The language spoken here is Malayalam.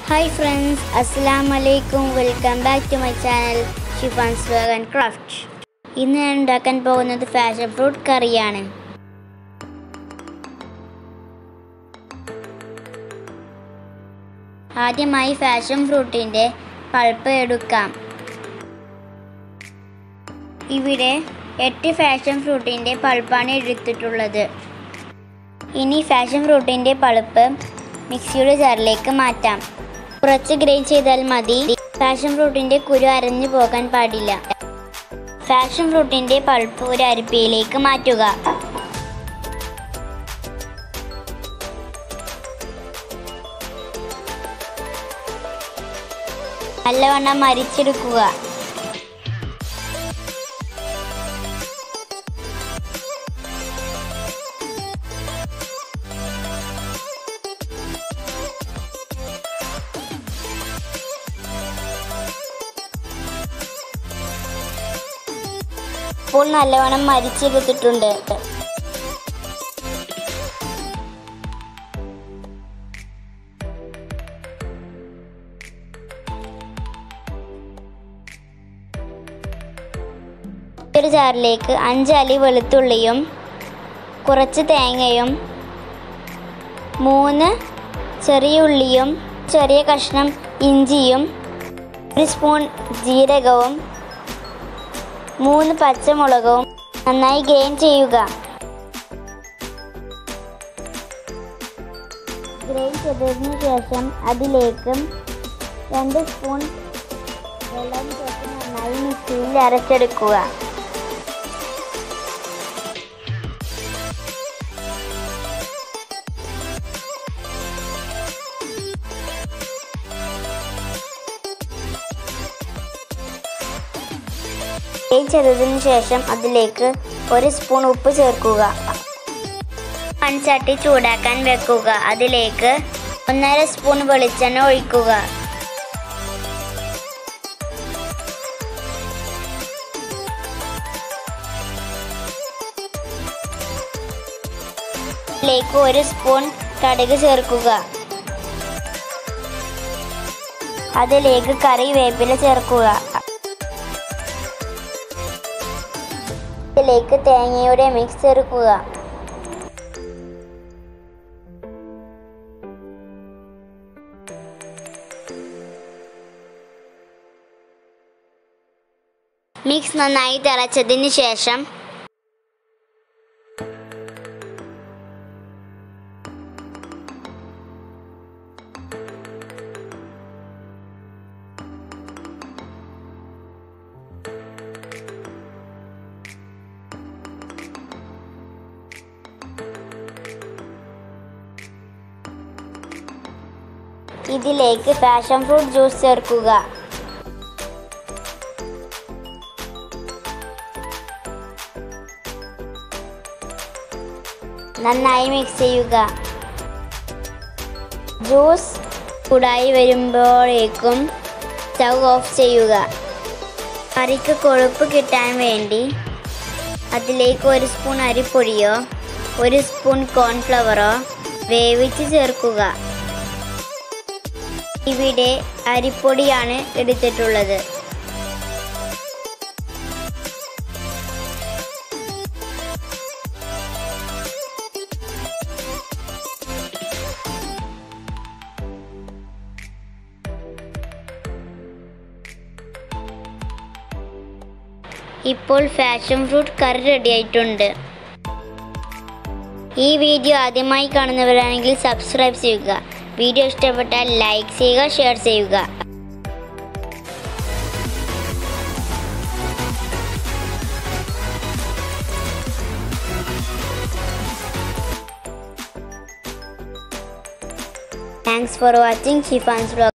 Hi friends, Assalamu alaikum. Welcome back to my channel Shifan's Vlog and Craft. ഇന്ന് ഞാൻ ഉണ്ടാക്കാൻ പോകുന്നത് ഫാഷൻ ഫ്രൂട്ട് കറിയാണ്. ആദ്യമായി ഫാഷൻ ഫ്രൂട്ടിന്റെ പൾപ്പ് എടുക്കാം. ഇവിടെ 8 ഫാഷൻ ഫ്രൂട്ടിന്റെ പൾപ്പാണ് എടുത്തിട്ടുള്ളത്. ഇനി ഫാഷൻ ഫ്രൂട്ടിന്റെ പൾപ്പ് മിക്സിയുടെ ജാറിലേക്ക് മാറ്റാം. കുറച്ച് ഗ്രൈൻഡ് ചെയ്താൽ മതി. ഫാഷൻ ഫ്രൂട്ടിന്റെ കുരു അരഞ്ഞു പോകാൻ പാടില്ല. ഫാഷൻ ഫ്രൂട്ടിന്റെ പൾപ്പ് ഒരു അരിപ്പയിലേക്ക് മാറ്റുക. നല്ലവണ്ണം അരിച്ചെടുക്കുക. ഇപ്പോൾ നല്ലവണ്ണം അരിച്ചെടുത്തിട്ടുണ്ട്. ഒരു ജാറിലേക്ക് 5 അല്ലി വെളുത്തുള്ളിയും കുറച്ച് തേങ്ങയും 3 ചെറിയ ഉള്ളിയും ചെറിയ കഷ്ണം ഇഞ്ചിയും 1 സ്പൂൺ ജീരകവും 3 പച്ചമുളകും നന്നായി ഗ്രൈൻഡ് ചെയ്യുക. ഗ്രൈൻഡ് ചെയ്തതിനു ശേഷം അതിലേക്ക് 2 സ്പൂൺ വെള്ളം ചേർത്ത് നന്നായി മിക്സിയിൽ അരച്ചെടുക്കുക. ഗ്രൈൻഡ് ചെയ്തതിനു ശേഷം അതിലേക്ക് 1 സ്പൂൺ ഉപ്പ് ചേർക്കുക. മൺചട്ടി ചൂടാക്കാൻ വെക്കുക. അതിലേക്ക് 1.5 സ്പൂൺ വെളിച്ചെണ്ണ ഒഴിക്കുക. അതിലേക്ക് 1 സ്പൂൺ കടുക് ചേർക്കുക. അതിലേക്ക് കറിവേപ്പില ചേർക്കുക. ഇതിലേക്ക് തേങ്ങയുടെ മിക്സ് ചേർക്കുക. മിക്സ് നന്നായി തിളച്ചതിന് ശേഷം ഇതിലേക്ക് പാഷൻ ഫ്രൂട്ട് ജ്യൂസ് ചേർക്കുക. നന്നായി മിക്സ് ചെയ്യുക. ജ്യൂസ് ചൂടായി വരുമ്പോഴേക്കും സ്റ്റൗ ഓഫ് ചെയ്യുക. കറിക്ക് കൊഴുപ്പ് കിട്ടാൻ വേണ്ടി അതിലേക്ക് 1 സ്പൂൺ അരിപ്പൊടിയോ 1 സ്പൂൺ കോൺഫ്ലവറോ വേവിച്ച് ചേർക്കുക. ഇവിടെ അരിപ്പൊടിയാണ് എടുത്തിട്ടുള്ളത്. ഇപ്പോൾ ഫാഷൻ ഫ്രൂട്ട് കറി റെഡി ആയിട്ടുണ്ട്. ഈ വീഡിയോ ആദ്യമായി കാണുന്നവരാണെങ്കിൽ സബ്സ്ക്രൈബ് ചെയ്യുക. വീഡിയോ ഇഷ്ടപ്പെട്ടാൽ ലൈക്ക് ചെയ്യുക, ഷെയർ ചെയ്യുക. Thanks for watching Shifan's Vlog.